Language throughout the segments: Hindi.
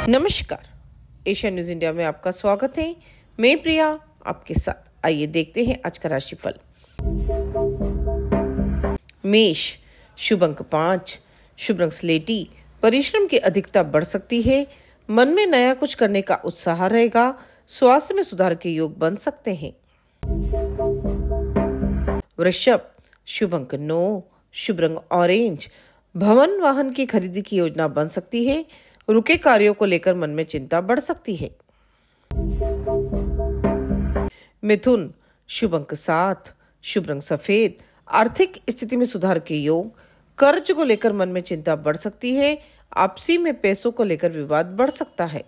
नमस्कार, एशिया न्यूज इंडिया में आपका स्वागत है। मैं प्रिया आपके साथ। आइए देखते हैं आज का राशिफल। मेष, शुभ अंक 5, शुभ रंग स्लेटी। परिश्रम की अधिकता बढ़ सकती है। मन में नया कुछ करने का उत्साह रहेगा। स्वास्थ्य में सुधार के योग बन सकते हैं। वृषभ, शुभ अंक 9, शुभ रंग ऑरेंज। भवन वाहन की खरीदी की योजना बन सकती है। रुके कार्यों को लेकर मन में चिंता बढ़ सकती है। मिथुन, शुभ अंक 7, शुभ रंग सफेद। आर्थिक स्थिति में सुधार के योग। कर्ज को लेकर मन में चिंता बढ़ सकती है। आपसी में पैसों को लेकर विवाद बढ़ सकता है।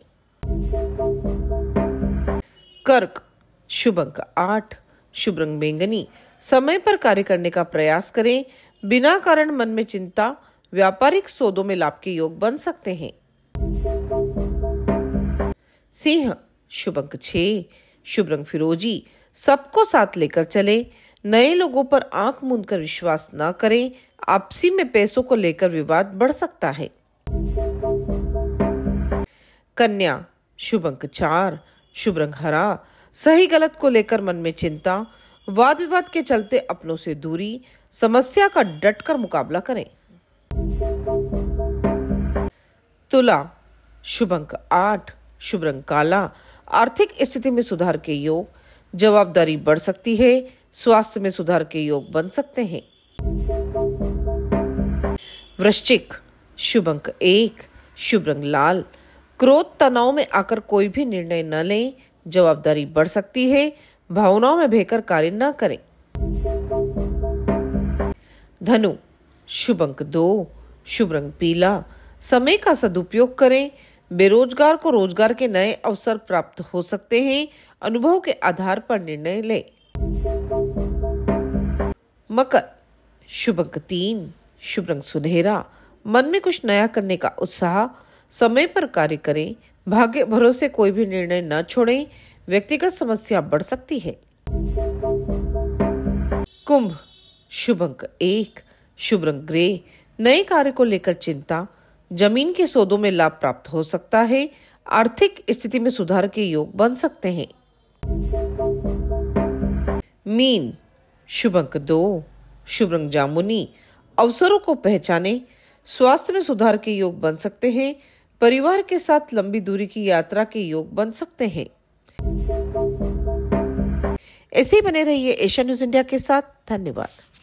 कर्क, शुभ अंक 8, शुभ रंग बैंगनी। समय पर कार्य करने का प्रयास करें। बिना कारण मन में चिंता। व्यापारिक सौदों में लाभ के योग बन सकते हैं। सिंह, शुभ अंक 6, शुभ रंग फिरोजी। सबको साथ लेकर चले। नए लोगों पर आंख मूंद कर विश्वास न करें। आपसी में पैसों को लेकर विवाद बढ़ सकता है। कन्या, शुभ अंक 4, शुभ रंग हरा। सही गलत को लेकर मन में चिंता। वाद विवाद के चलते अपनों से दूरी। समस्या का डटकर मुकाबला करें। तुला, शुभ अंक 8, शुभ रंग काला। आर्थिक स्थिति में सुधार के योग। जवाबदारी बढ़ सकती है। स्वास्थ्य में सुधार के योग बन सकते हैं। वृश्चिक, शुभ अंक 1, शुभ रंग लाल। क्रोध तनाव में आकर कोई भी निर्णय न लें। जवाबदारी बढ़ सकती है। भावनाओं में बहकर कार्य न करें। धनु, शुभ अंक 2, शुभ रंग पीला। समय का सदुपयोग करें। बेरोजगार को रोजगार के नए अवसर प्राप्त हो सकते हैं। अनुभव के आधार पर निर्णय लें। मकर, शुभ अंक 3, शुभ रंग सुनहरा। मन में कुछ नया करने का उत्साह। समय पर कार्य करें। भाग्य भरोसे कोई भी निर्णय न छोड़ें। व्यक्तिगत समस्या बढ़ सकती है। कुंभ, शुभ अंक 1, शुभ रंग ग्रे। नए कार्य को लेकर चिंता। जमीन के सौदों में लाभ प्राप्त हो सकता है। आर्थिक स्थिति में सुधार के योग बन सकते हैं। मीन, शुभ अंक 2, शुभ रंग जामुनी। अवसरों को पहचाने। स्वास्थ्य में सुधार के योग बन सकते हैं। परिवार के साथ लंबी दूरी की यात्रा के योग बन सकते हैं। ऐसे ही बने रहिए एशिया न्यूज इंडिया के साथ। धन्यवाद।